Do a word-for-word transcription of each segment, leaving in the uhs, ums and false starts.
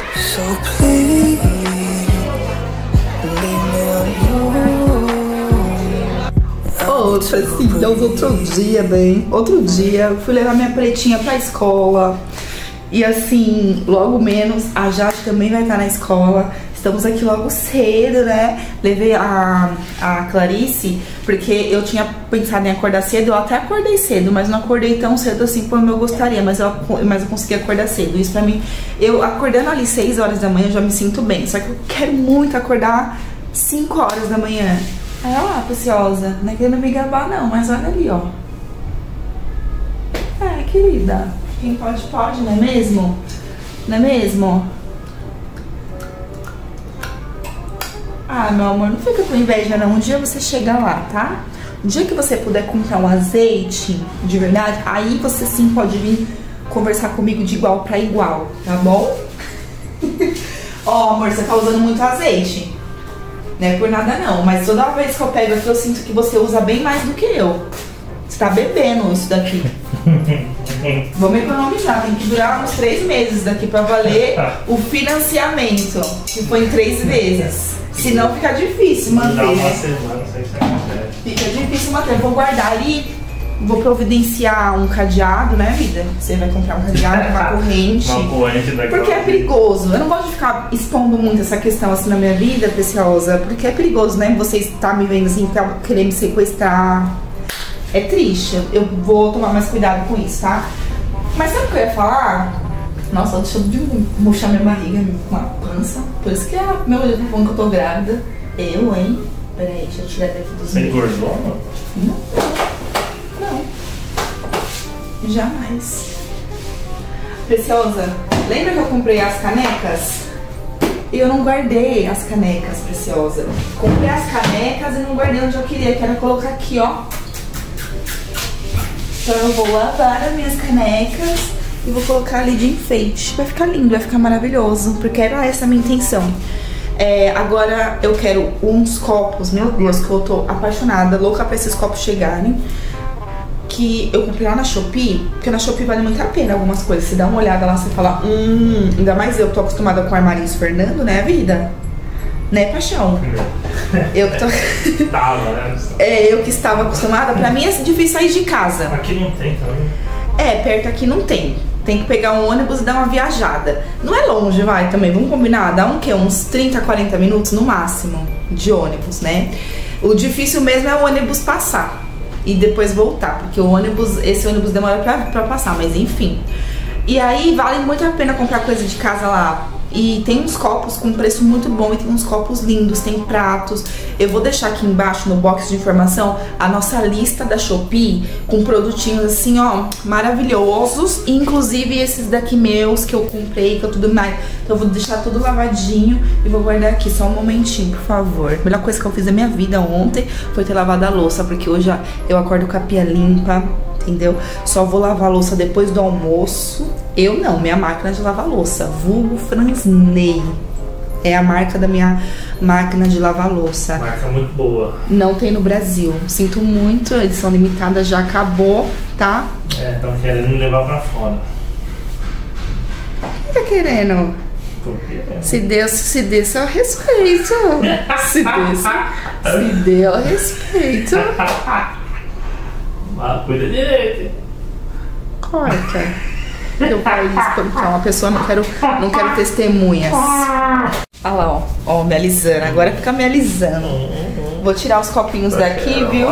So please, leave me alone. Oh, tipo assim, Deus, outro dia, bem. Outro dia, fui levar minha pretinha pra escola. E assim, logo menos, a Jade também vai estar na escola. Estamos aqui logo cedo, né? Levei a, a Clarice, porque eu tinha pensado em acordar cedo. Eu até acordei cedo, mas não acordei tão cedo assim como eu gostaria. Mas eu, mas eu consegui acordar cedo. Isso pra mim, eu acordando ali seis horas da manhã, eu já me sinto bem. Só que eu quero muito acordar cinco horas da manhã. Aí, olha lá, preciosa. Não é querendo me gabar, não, mas olha ali, ó. É, querida. Quem pode, pode, não é mesmo? Não é mesmo? Ah, meu amor, não fica com inveja, não. Um dia você chega lá, tá? Um dia que você puder comprar um azeite de verdade, aí você sim pode vir conversar comigo de igual pra igual, tá bom? Ó, oh, amor, você tá usando muito azeite. Não é por nada não, mas toda vez que eu pego aqui eu sinto que você usa bem mais do que eu. Você tá bebendo isso daqui. Vamos economizar, tem que durar uns três meses daqui pra valer o financiamento, que foi em três vezes. Senão fica difícil manter. Dá uma semana, sei se acontece. Fica difícil manter. Eu vou guardar ali, vou providenciar um cadeado, né, vida? Você vai comprar um cadeado, uma corrente. Uma corrente daquela. Porque é perigoso. Eu não gosto de ficar expondo muito essa questão assim na minha vida, preciosa. Porque é perigoso, né? Você está me vendo assim, tá querendo me sequestrar. É triste. Eu vou tomar mais cuidado com isso, tá? Mas sabe o que eu ia falar? Nossa, deixa eu de murchar minha barriga com a pança. Por isso que é meu olho tá falando que eu tô grávida. Eu, hein? Peraí, deixa eu tirar daqui dos Você engordou? Não. Não. Jamais. Preciosa, lembra que eu comprei as canecas? E eu não guardei as canecas, Preciosa. Comprei as canecas e não guardei onde eu queria, que era colocar aqui, ó. Então eu vou lavar as minhas canecas e vou colocar ali de enfeite. Vai ficar lindo, vai ficar maravilhoso, porque era essa a minha intenção. É, agora eu quero uns copos, meu Deus, que eu tô apaixonada, louca pra esses copos chegarem. Que eu comprei lá na Shopee, porque na Shopee vale muito a pena algumas coisas. Você dá uma olhada lá, você fala, hum, ainda mais eu tô acostumada com o Armarinhos Fernando, né, vida? Né, paixão? Eu que tô... Tava, né? É, eu que estava acostumada, pra mim é difícil sair de casa. Aqui não tem também. É, perto aqui não tem. Tem que pegar um ônibus e dar uma viajada. Não é longe, vai, também, vamos combinar. Dá um quê? Uns trinta, quarenta minutos no máximo de ônibus, né? O difícil mesmo é o ônibus passar e depois voltar, porque o ônibus, esse ônibus demora pra, pra passar, mas enfim. E aí vale muito a pena comprar coisa de casa lá. E tem uns copos com preço muito bom e tem uns copos lindos, tem pratos. Eu vou deixar aqui embaixo no box de informação a nossa lista da Shopee com produtinhos assim, ó, maravilhosos. Inclusive esses daqui meus que eu comprei, que eu tudo mais. Então eu vou deixar tudo lavadinho e vou guardar aqui só um momentinho, por favor. A melhor coisa que eu fiz na minha vida ontem foi ter lavado a louça, porque hoje eu acordo com a pia limpa, entendeu? Só vou lavar a louça depois do almoço. Eu não, minha máquina de lavar louça, vulgo Fransney. É a marca da minha máquina de lavar louça. Marca muito boa. Não tem no Brasil. Sinto muito, a edição limitada já acabou, tá? É, estão querendo me levar pra fora. Quem tá querendo? Porque, é. Se Deus, se Deus eu respeito. Se Deus, se Deus eu respeito. Ah, cuida direito. Corta. Eu falo isso porque é uma pessoa, não quero, não quero testemunhas. Olha lá, ó, ó, me alisando. Agora fica me alisando. Vou tirar os copinhos daqui, viu?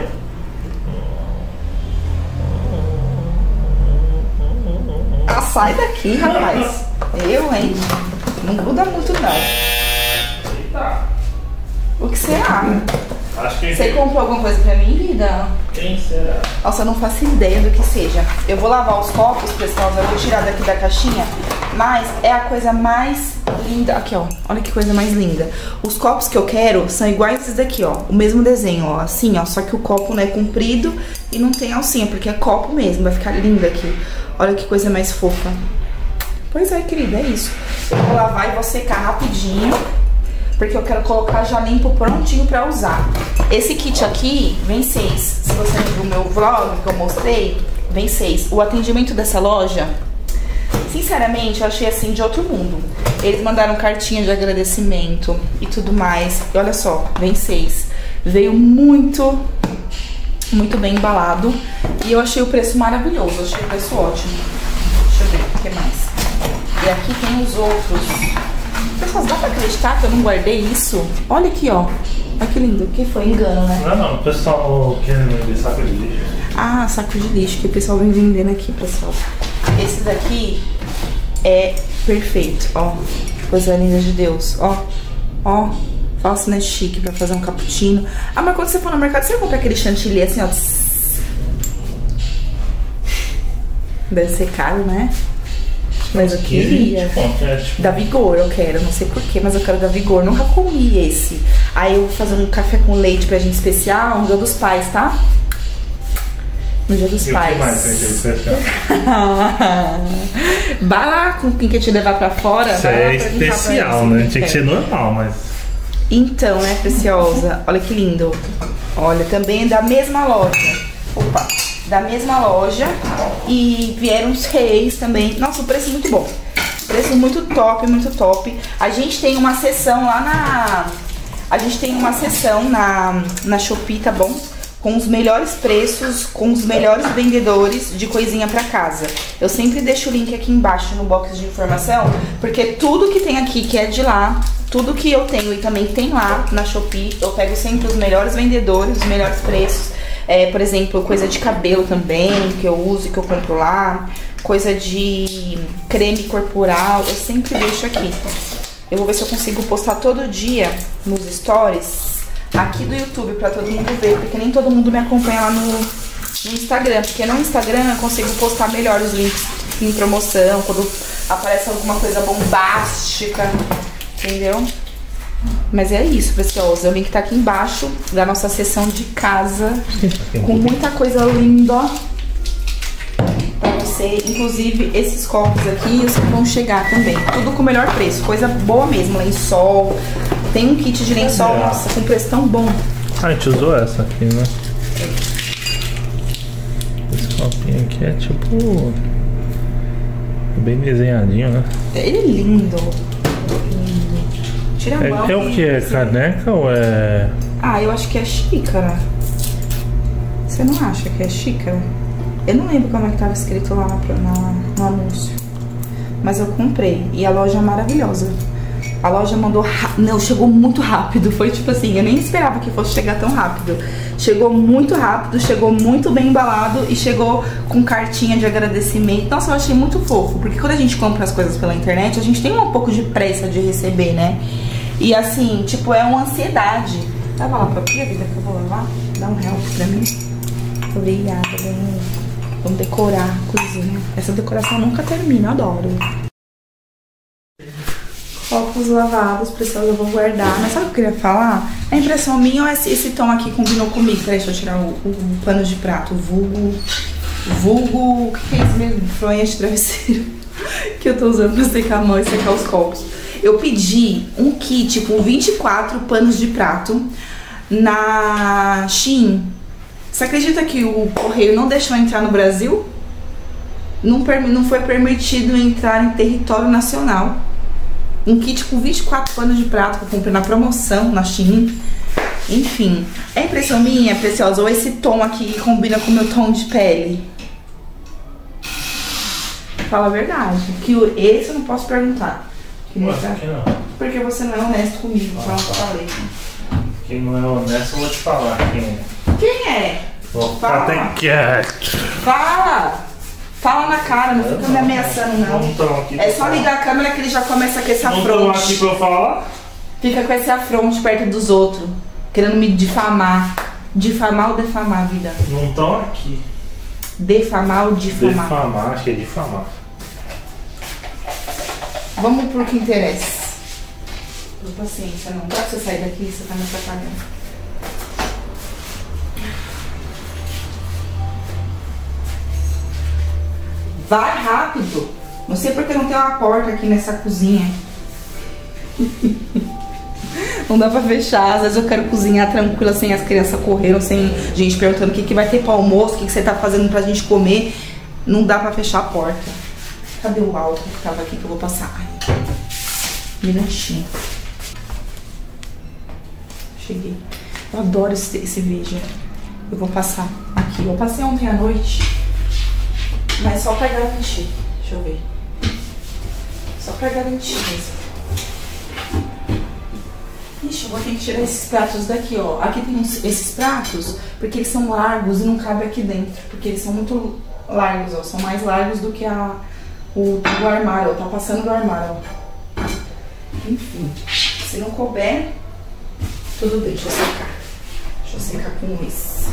Ah, sai daqui, rapaz. Eu, hein? Não gruda muito, não. O que será? Acho que... Você comprou alguma coisa pra mim, vida? Quem será? Nossa, eu não faço ideia do que seja. Eu vou lavar os copos, pessoal, eu vou tirar daqui da caixinha. Mas é a coisa mais linda. Aqui, ó. Olha que coisa mais linda. Os copos que eu quero são iguais esses daqui, ó. O mesmo desenho, ó. Assim, ó. Só que o copo não é comprido e não tem alcinha, porque é copo mesmo. Vai ficar lindo aqui. Olha que coisa mais fofa. Pois é, querida, é isso. Eu vou lavar e vou secar rapidinho, porque eu quero colocar já limpo, prontinho pra usar. Esse kit aqui vem seis. Se você viu o meu vlog que eu mostrei, vem seis. O atendimento dessa loja, sinceramente, eu achei assim de outro mundo. Eles mandaram cartinha de agradecimento e tudo mais. E olha só, vem seis. Veio muito, muito bem embalado. E eu achei o preço maravilhoso, eu achei o preço ótimo. Deixa eu ver o que mais. E aqui tem os outros. Pessoal, dá pra acreditar que eu não guardei isso? Olha aqui, ó. Olha que lindo. Que foi engano, né? Não, não, o pessoal quer vender saco de lixo. Ah, saco de lixo que o pessoal vem vendendo aqui, pessoal. Esse daqui é perfeito, ó. Coisa linda de Deus, ó. Ó, falso, né, chique pra fazer um cappuccino. Ah, mas quando você for no mercado, você compra aquele chantilly assim, ó. Deve ser caro, né? Mas eu queria. Da Vigor eu quero, não sei porquê, mas eu quero da Vigor. Nunca comi esse. Aí eu vou fazer um café com leite pra gente especial no Dia dos Pais, tá? No Dia dos E Pais. o que mais tem que especial? Vai lá com quem quer te levar pra fora. Isso vai lá é perguntar pra especial, eles, né? Tinha que ser normal, mas... Então, né, preciosa? Olha que lindo. Olha, também é da mesma loja. Opa, da mesma loja. E vieram os reis também. Nossa, o preço é muito bom. Preço muito top, muito top. A gente tem uma seção lá na... A gente tem uma seção na, na Shopee, tá bom? Com os melhores preços, com os melhores vendedores de coisinha pra casa. Eu sempre deixo o link aqui embaixo no box de informação, porque tudo que tem aqui que é de lá, tudo que eu tenho e também tem lá na Shopee, eu pego sempre os melhores vendedores, os melhores preços. É, por exemplo, coisa de cabelo também, que eu uso e que eu compro lá. Coisa de creme corporal, eu sempre deixo aqui. Eu vou ver se eu consigo postar todo dia nos stories aqui do YouTube pra todo mundo ver, porque nem todo mundo me acompanha lá no, no Instagram. Porque no Instagram eu consigo postar melhor os links em promoção, quando aparece alguma coisa bombástica, entendeu? Mas é isso, preciosa. O link tá aqui embaixo da nossa seção de casa, com muita coisa linda pra você. Inclusive, esses copos aqui, os que vão chegar também. Tudo com o melhor preço, coisa boa mesmo. Lençol, tem um kit de lençol, nossa, com preço tão bom. Ah, a gente usou essa aqui, né? Esse copinho aqui é tipo... bem desenhadinho, né? Ele é lindo. Lindo. Tira a mão. É, é o que? É caneca ou é... Ah, eu acho que é xícara. Você não acha que é xícara? Eu não lembro como é que tava escrito lá na, na, no anúncio. Mas eu comprei. E a loja é maravilhosa. A loja mandou... Não, chegou muito rápido. Foi tipo assim, eu nem esperava que fosse chegar tão rápido. Chegou muito rápido, chegou muito bem embalado e chegou com cartinha de agradecimento. Nossa, eu achei muito fofo. Porque quando a gente compra as coisas pela internet, a gente tem um pouco de pressa de receber, né? E assim, tipo, é uma ansiedade. Vai lá pra pia, vida, que eu vou lavar? Dá um help pra mim. Obrigada, Dani. Vamos decorar a cozinha. Essa decoração nunca termina, eu adoro. Copos lavados, pessoal, eu vou guardar. Mas sabe o que eu queria falar? A impressão minha ou esse, esse tom aqui combinou comigo? Peraí, deixa eu tirar o, o pano de prato. O vulgo... Vulgo... O que, que é isso mesmo? Fronha de travesseiro. Que eu tô usando pra secar a mão e secar os copos. Eu pedi um kit com vinte e quatro panos de prato na Shein. Você acredita que o correio não deixou entrar no Brasil? Não, não foi permitido entrar em território nacional. Um kit com vinte e quatro panos de prato que eu comprei na promoção na Shein. Enfim, é impressão minha, preciosa, ou esse tom aqui combina com o meu tom de pele? Fala a verdade. Que esse eu não posso perguntar. Ué, por que não? Porque você não é honesto comigo, então eu falei. Quem não é honesto, eu vou te falar quem é. Quem é? Vou ficar Fala. até quieto. Fala! Fala na cara, não fica me ameaçando, não. Não tão aqui É pra só falar. ligar a câmera que ele já começa com esse Não estão aqui afronte. pra eu falar? Fica com esse afronte perto dos outros, querendo me difamar. Difamar ou defamar, vida? Não estão aqui. Defamar ou difamar? Difamar, acho que é difamar. Vamos pro que interessa. Por paciência, não. Dá pra você sair daqui, você tá me atrapalhando. Vai rápido. Não sei porque não tem uma porta aqui nessa cozinha. Não dá pra fechar. Às vezes eu quero cozinhar tranquila, sem as crianças correndo, sem gente perguntando o que, que vai ter pro almoço, o que, que você tá fazendo pra gente comer. Não dá pra fechar a porta. Cadê o álcool que tava aqui que eu vou passar? Ai, minutinho. Cheguei. Eu adoro esse, esse vídeo. Eu vou passar aqui. Eu passei ontem à noite, mas só pra garantir. Deixa eu ver. Só pra garantir mesmo. Ixi, eu vou ter que tirar esses pratos daqui, ó. Aqui tem uns, esses pratos, porque eles são largos e não cabe aqui dentro. Porque eles são muito largos, ó. São mais largos do que a, o do armário, ó. Tá passando do armário, ó. Enfim, se não couber, tudo bem. Deixa eu secar. Deixa eu secar com isso.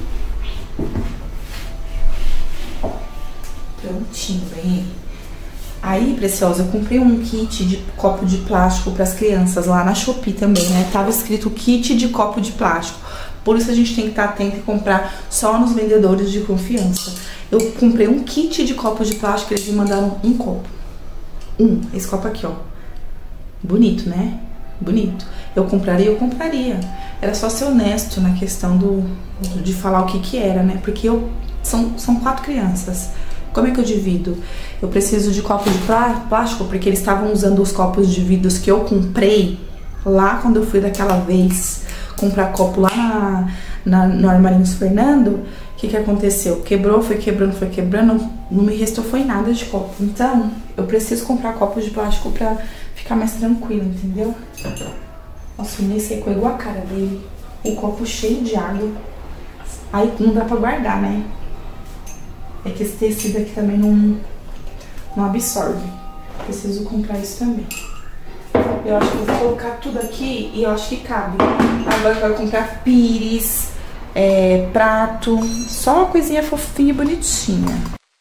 Prontinho, bem. Aí, Preciosa, eu comprei um kit de copo de plástico para as crianças lá na Shopee também, né? Tava escrito kit de copo de plástico. Por isso a gente tem que estar atento e comprar só nos vendedores de confiança. Eu comprei um kit de copo de plástico, eles me mandaram um copo. Um, esse copo aqui, ó. Bonito, né? Bonito. Eu compraria, eu compraria. Era só ser honesto na questão do, de falar o que que era, né? Porque eu, são, são quatro crianças. Como é que eu divido? Eu preciso de copo de plástico porque eles estavam usando os copos de vidro que eu comprei lá quando eu fui daquela vez comprar copo lá na, na, no Armarinhos Fernando. O que que aconteceu? Quebrou, foi quebrando, foi quebrando, não me restou foi nada de copo. Então, eu preciso comprar copos de plástico pra ficar mais tranquilo, entendeu? Nossa, o Ney secou igual a cara dele. O copo cheio de água. Aí não dá pra guardar, né? É que esse tecido aqui também não, não absorve. Preciso comprar isso também. Eu acho que eu vou colocar tudo aqui e eu acho que cabe. Agora eu quero comprar pires, é, prato, só uma coisinha fofinha e bonitinha.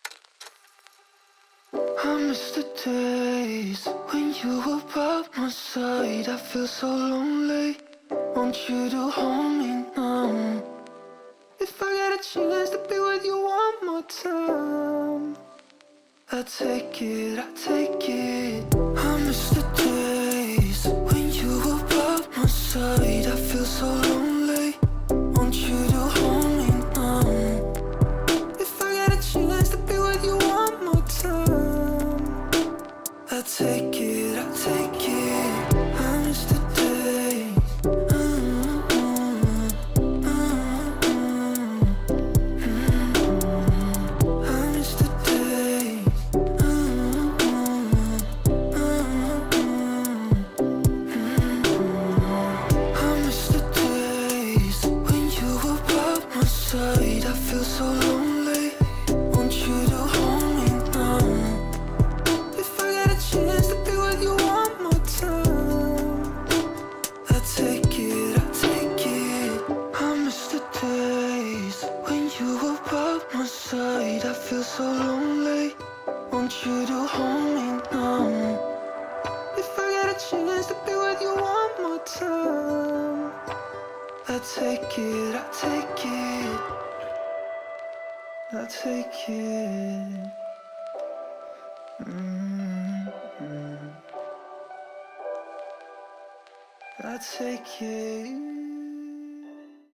I miss the days when you were by my side. I feel so lonely. Want you to hold me now. If I get a chance to be with you one more time, I take it, I take it. I miss the days when you were by my side. I feel so lonely. Want you to hold me now. If I get a chance to be with you one more time, I take it, I take it. I miss the days. I take it, I take it, I take it. Mm-hmm. I take it.